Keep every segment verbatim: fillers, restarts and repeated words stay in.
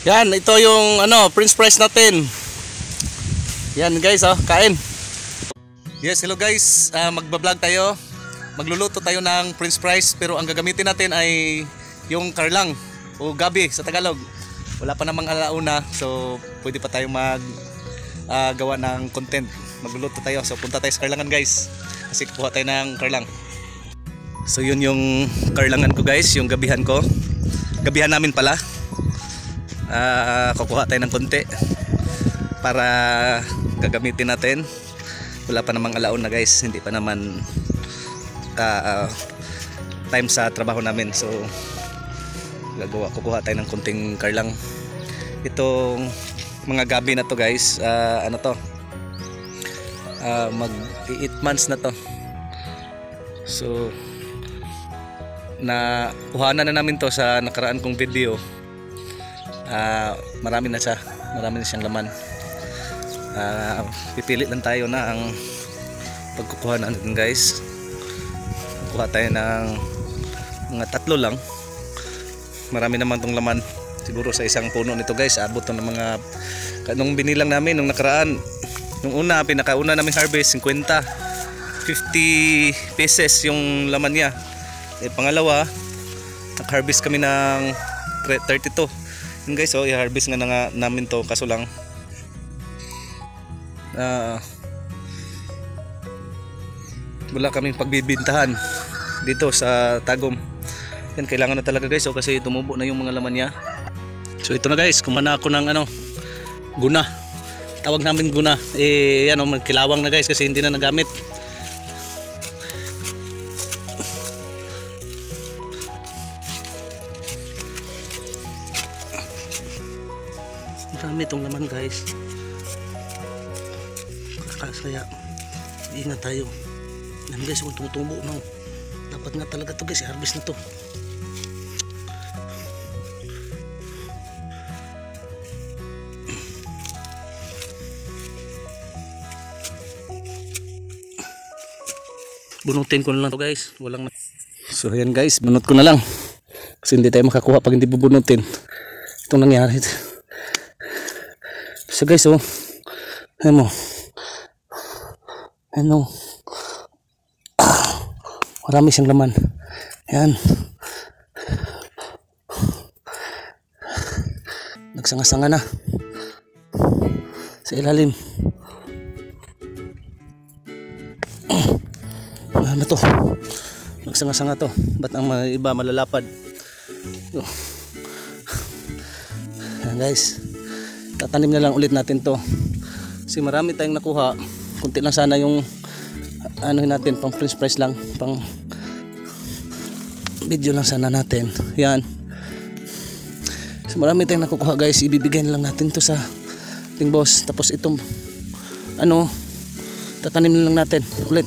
Yan, ito yung ano, French fries natin. Yan guys, oh, kain. Yes, hello guys. Uh, magba-vlog tayo. Magluluto tayo ng French fries pero ang gagamitin natin ay yung karlang o gabi sa Tagalog. Wala pa namang alauna, so pwede pa tayo mag uh, gawa ng content. Magluluto tayo. So punta tayo sa karlangan guys. Kasi kukuha tayo ng karlang. So yun yung karlangan ko guys, yung gabihan ko. Gabihan namin pala. Uh, kukuha tayo ng konti para gagamitin natin. Wala pa namang alaon na guys, hindi pa naman uh, uh, time sa trabaho namin, so gagawa, kukuha tayo ng kunting karlang. Itong mga gabi na to guys, uh, ano to, uh, mag eight months na to. So na kuhanan na namin to sa nakaraan kong video. Uh, marami na siya, marami na siyang laman. Uh, pipili lang tayo na ang pagkukuha natin guys. Kuha tayo ng mga tatlo lang. Marami naman tong laman. Siguro sa isang puno nito guys, abot to ng mga, nung binilang namin nung nakaraan, nung una, pinakauna namin harvest, fifty, fifty pieces yung laman niya. Eh, pangalawa, nag-harvest kami ng thirty-two. Yun guys, oh, i-harvest nga na nga namin to, kaso lang uh, wala kaming pagbibintahan dito sa Tagum. Yan, kailangan na talaga guys, oh, kasi tumubo na yung mga laman niya. So ito na guys, kumana ako ng ano, guna. Tawag namin guna. Eh yan, oh, kilawang na guys kasi hindi na nagamit. Marami itong laman guys. Kaya ingat tayo. Yan guys, kung tumutubo no, dapat nga talaga to guys, i-harvest na to. Bunutin ko na lang to guys. Walang na. So yan guys, bunot ko na lang kasi hindi tayo makakuha pag hindi bubunutin. Itong nangyari. So guys, oh, ayan mo, ano, ah, marami siyang laman. Ayan, nagsanga-sanga na sa ilalim. Ano to, nagsanga-sanga to. Ba't ang mga iba malalapad? Oh. Ayan guys, tatanim na lang ulit natin to kasi marami tayong nakuha. Kunti lang sana yung ano natin, pang french fries lang, pang video lang sana natin. Yan, so marami tayong nakukuha guys, ibibigay na lang natin to sa ating boss. Tapos itong ano, tatanim na lang natin ulit.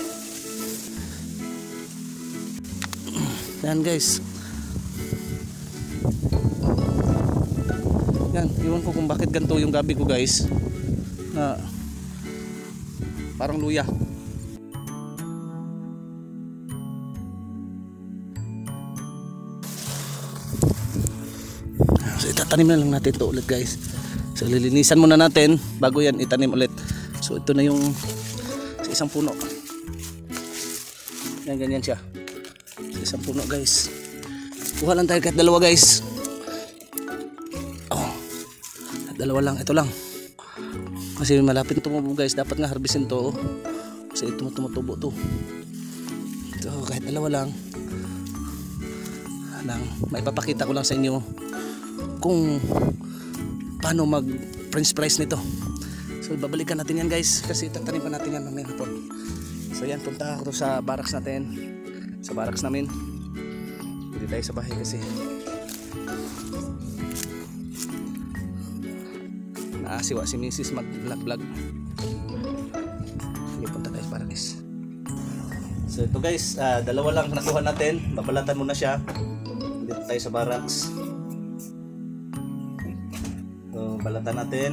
Yan guys, yan, iwan ko kung bakit ganito yung gabi ko guys, na parang luya. So itatanim na lang natin ito ulit guys. So lilinisan muna natin bago yan itanim ulit. So ito na yung sa isang puno. Yan, ganyan siya sa isang puno guys. Kuha lang tayo kahit dalawa guys. Dalawa lang, ito lang kasi malapit tumubo guys. Dapat nga harvestin to, oh, kasi ito tumutubo to. So kahit dalawa lang lang, maipapakita ko lang sa inyo kung paano mag french fries nito. So babalikan natin yan guys kasi tatanim pa natin yan mamaya hapon. So yan, punta ako sa barracks natin, sa barracks namin. Hindi tayo sa bahay kasi naasiwa si misis mag vlog vlog. Sige, punta tayo para guys. So ito guys, uh, dalawa lang nakuha natin. Babalatan muna siya. Dito tayo sa barracks. So balatan natin.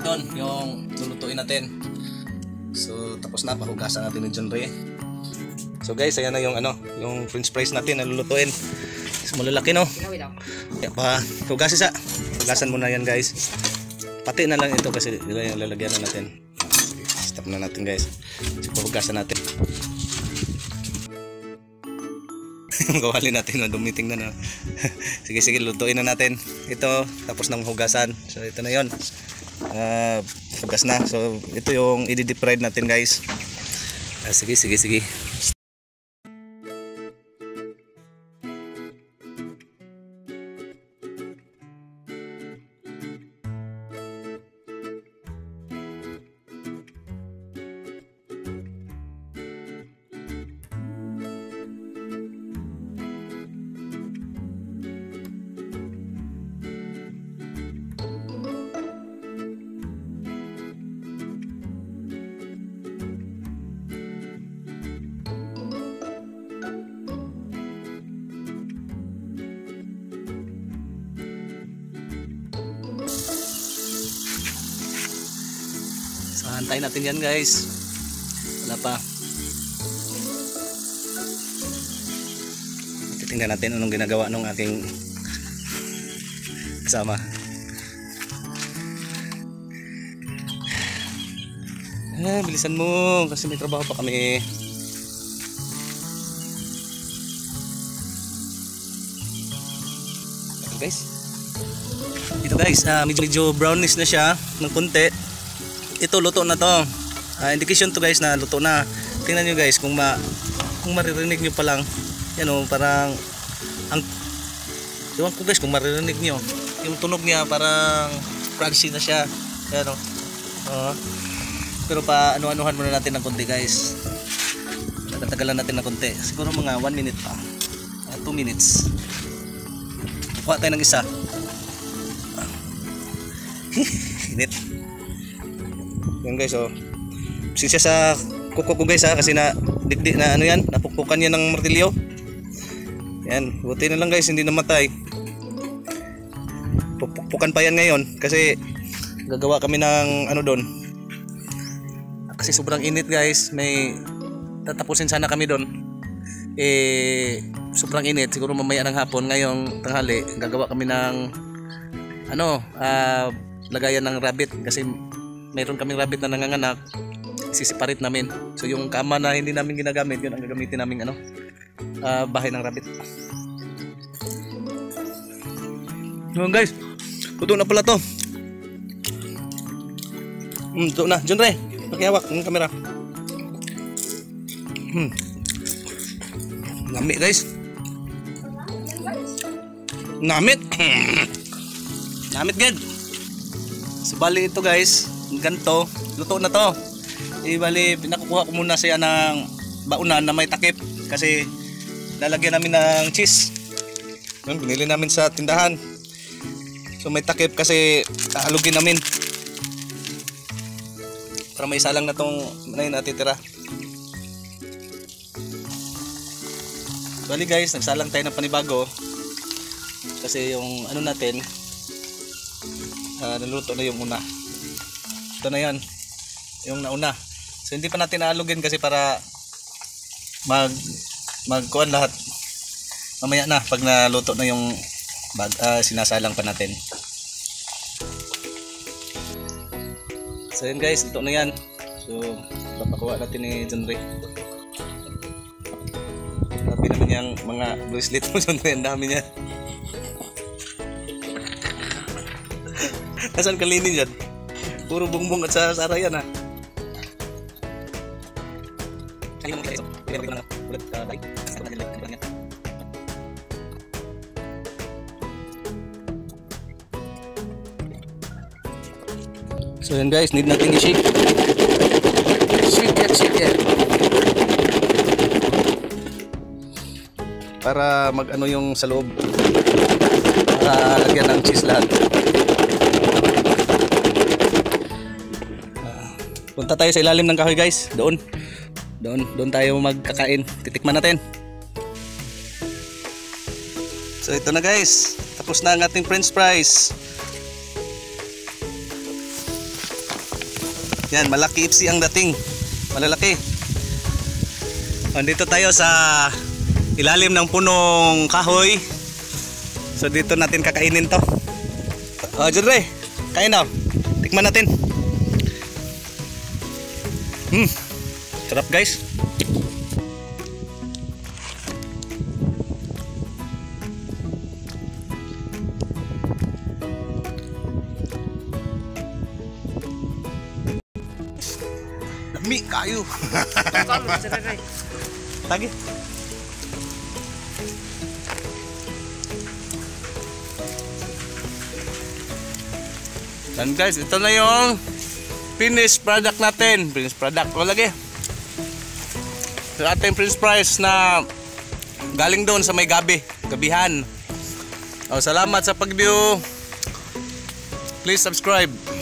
doon, yung lulutuin natin. So tapos na, pahugasan natin ni John Ray. So guys, ayan na yung ano, yung french fries natin na lulutuin. So malalaki no. Kaya pa, hugasin sa. Hugasan muna yan guys. Pati na lang ito kasi ito yung lalagyan na natin. Stop na natin guys. So pahugasan natin. Gawalin natin na dumiting na na. Sige sige, lutuin na natin ito tapos ng hugasan. So ito na yon, uh, hugas na. So ito yung i-deep fried natin guys. Uh, sige sige sige. So hantayin natin yan guys. Wala pa. Titingnan natin anong ginagawa ng aking kasama. Ah, bilisan mo kasi may trabaho pa kami. Ito guys. Ito guys, uh, medyo, medyo brownish na siya ng konti. Ito luto na to. Uh, indication to guys na luto na. Tingnan nyo guys kung ma kung maririnig nyo pa lang. Yan o, parang ang iwan ko guys kung maririnig nyo. Yung tunog niya parang crunchy na siya. Yan o. Uh, pero pa ano-anuhan muna natin ng konti guys. Tatagalan natin ng konti. Siguro mga one minute pa. Uh, two minutes. Kuha tayo ng isa. Init. Yan guys, oh. Sisya sa kuko ko guys ha, kasi na dikdik na ano yan, napukpukan yan ng martilyo. Yan, buti na lang guys, hindi namatay. Pupukpukan pa yan ngayon kasi gagawa kami ng ano doon. Kasi sobrang init guys, may tatapusin sana kami doon. Eh, sobrang init, siguro mamaya ng hapon, ngayong tanghali, gagawa kami ng ano, ah, uh, lagayan ng rabbit kasi mayroon kaming rabbit na nanganganak, sisiparit namin. So yung kama na hindi namin ginagamit, yun ang gagamitin namin ano, uh, bahay ng rabbit. Yun guys, luto na pala to. Hmm, luto na. John Ray, pakihawak ng camera. Hmm. Nami guys. Namit. Namit good. So bali ito guys, ganito, luto na to. E bali, pinakukuha ko muna siya ng baunan na may takip kasi lalagyan namin ng cheese. Yun, binili namin sa tindahan. So may takip kasi aalugin namin. Para may isa lang na tong na natitira. Bali guys, nagsalang tayo ng panibago kasi yung ano natin, uh, naluto na yung una. Ito na yan, yung nauna. So hindi pa natin aalugin kasi para mag magkuhan lahat mamaya na pag naluto na yung bag, uh, sinasalang pa natin. So yun guys, luto na yan. So papakuha natin ni John Ray. Sabi naman yung mga bracelet mo John Ray, ang dami niya. Nasaan kalinin yan? Puro bungbong at sa sara yan ha. So yan guys, need natin i-shake. Shake it, shake it. Para mag ano yung sa loob. Para lagyan ng cheese lahat. Punta tayo sa ilalim ng kahoy guys. Doon. Doon, doon tayo magkakain. Titikman natin. So ito na guys. Tapos na ang ating french fries. Yan, malaki ipsi ang dating. Malalaki. Andito tayo sa ilalim ng punong kahoy. So dito natin kakainin to. Oh, Jodre, kain na. Tikman natin. Hmm. Sarap, guys. Lami kayo. Lagi. Dan guys, ito na yung finished product natin. Finished product. O lagi. Ito ating French fries na galing doon sa may gabi. Gabihan. O, salamat sa pag-view. Please subscribe.